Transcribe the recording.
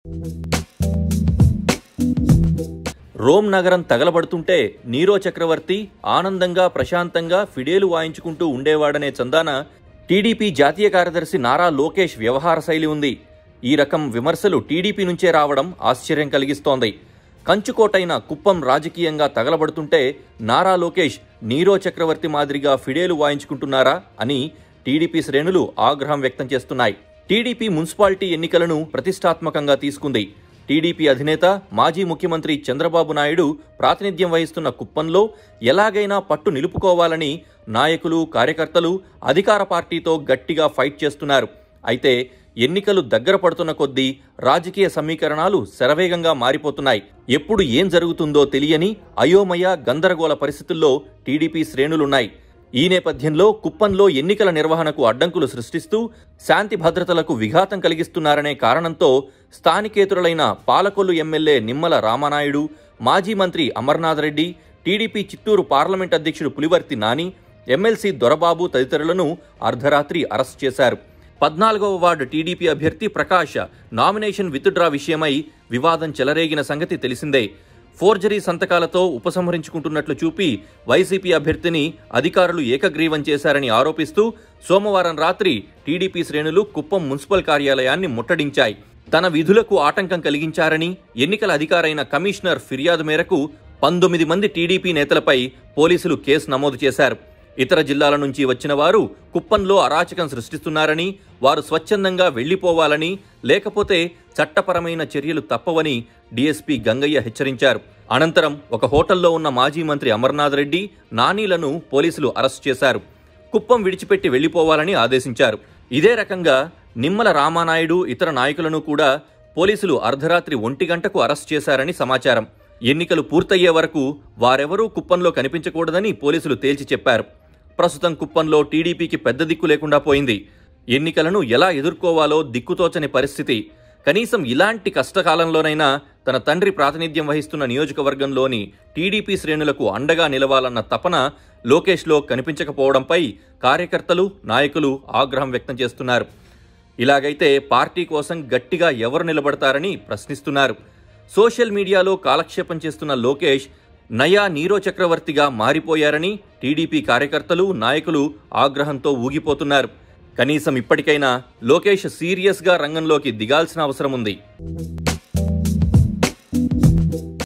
Rome నగరం తగలబడుతుంటే Nero చక్రవర్తి ఆనందంగా ప్రశాంతంగా ఫిడేలు వాయించుకుంటూ ఉండేవాడనే చందాన టీడీపీ జాతీయ కార్యదర్శి నారా లోకేష్ వ్యవహార శైలి ఉంది. ఈ రకం విమర్శలు టీడీపీ నుంచే రావడం ఆశ్చర్యం కలిగిస్తోంది. కంచుకోటైన కుప్పం రాజకీయంగా తగలబడుతుంటే నారా లోకేష్ నీరో చక్రవర్తి మాదిరిగా ఫిడేలు వాయించుకుంటున్నారా అని టీడీపీ శ్రేణులు ఆగ్రహం వ్యక్తం చేస్తున్నాయి. టీడీపీ మున్సిపాలిటీ ఎన్నికలను ప్రతిష్టాత్మకంగా తీసుకుంది. టీడీపీ అధినేత మాజీ ముఖ్యమంత్రి చంద్రబాబు నాయుడు ప్రాతినిధ్యం వహిస్తున్న కుప్పంలో ఎలాగైనా పట్టు నిలుపుకోవాలని నాయకులు, కార్యకర్తలు అధికార పార్టీతో గట్టిగా ఫైట్ చేస్తున్నారు. అయితే ఎన్నికలు దగ్గర పడుతున్న కొద్దీ రాజకీయ సమీకరణాలు శరవేగంగా మారిపోతున్నాయి. ఎప్పుడు ఏం జరుగుతుందో తెలియని అయోమయ గందరగోళ పరిస్థితుల్లో టీడీపీ శ్రేణులున్నాయి. ఈ నేపథ్యంలో కుప్పంలో ఎన్నికల నిర్వహణకు అడ్డంకులు సృష్టిస్తూ శాంతి భద్రతలకు విఘాతం కలిగిస్తున్నారనే కారణంతో స్థానికేతరులైన పాలకొల్లు ఎమ్మెల్యే నిమ్మల రామానాయుడు, మాజీ మంత్రి అమర్నాథ్ రెడ్డి, టీడీపీ చిత్తూరు పార్లమెంట్ అధ్యక్షుడు పులివర్తి నాని, ఎమ్మెల్సీ దొరబాబు తదితరులను అర్ధరాత్రి అరెస్ట్ చేశారు. 14వ వార్డు టీడీపీ అభ్యర్థి ప్రకాష్ నామినేషన్ విత్డ్రా విషయమై వివాదం చెలరేగిన సంగతి తెలిసిందే. ఫోర్జరీ సంతకాలతో ఉపసంహరించుకుంటున్నట్లు చూపి వైసీపీ అభ్యర్థిని అధికారులు ఏకగ్రీవం చేశారని ఆరోపిస్తూ సోమవారం రాత్రి టీడీపీ శ్రేణులు కుప్పం మున్సిపల్ కార్యాలయాన్ని ముట్టడించాయి. తన విధులకు ఆటంకం కలిగించారని ఎన్నికల అధికారైన కమిషనర్ ఫిర్యాదు మేరకు 19 మంది టీడీపీ నేతలపై పోలీసులు కేసు నమోదు చేశారు. ఇతర జిల్లాల నుంచి వచ్చిన వారు కుప్పంలో అరాచకం సృష్టిస్తున్నారని, వారు స్వచ్ఛందంగా వెళ్లిపోవాలని, లేకపోతే చట్టపరమైన చర్యలు తప్పవని డీఎస్పీ గంగయ్య హెచ్చరించారు. అనంతరం ఒక హోటల్లో ఉన్న మాజీ మంత్రి అమర్నాథ్ రెడ్డి, నానీలను పోలీసులు అరెస్ట్ చేశారు. కుప్పం విడిచిపెట్టి వెళ్లిపోవాలని ఆదేశించారు. ఇదే రకంగా నిమ్మల రామానాయుడు, ఇతర నాయకులను కూడా పోలీసులు అర్ధరాత్రి 1 గంటకు అరెస్ట్ చేశారని సమాచారం. ఎన్నికలు పూర్తయ్యే వరకు వారెవరూ కుప్పంలో కనిపించకూడదని పోలీసులు తేల్చి చెప్పారు. ప్రస్తుతం కుప్పంలో టీడీపీకి పెద్ద దిక్కు లేకుండా పోయింది. ఎన్నికలను ఎలా ఎదుర్కోవాలో దిక్కుతోచని పరిస్థితి. కనీసం ఇలాంటి కష్టకాలంలోనైనా తన తండ్రి ప్రాతినిధ్యం వహిస్తున్న నియోజకవర్గంలోని టీడీపీ శ్రేణులకు అండగా నిలవాలన్న తపన లోకేష్లో కనిపించకపోవడంపై కార్యకర్తలు, నాయకులు ఆగ్రహం వ్యక్తం చేస్తున్నారు. ఇలాగైతే పార్టీ కోసం గట్టిగా ఎవరు నిలబడతారని ప్రశ్నిస్తున్నారు. సోషల్ మీడియాలో కాలక్షేపం చేస్తున్న లోకేష్ నయా నీరో చక్రవర్తిగా మారిపోయారని టీడీపీ కార్యకర్తలు, నాయకులు ఆగ్రహంతో ఊగిపోతున్నారు. కనీసం ఇప్పటికైనా లోకేష్ సీరియస్గా రంగంలోకి దిగాల్సిన అవసరం ఉంది.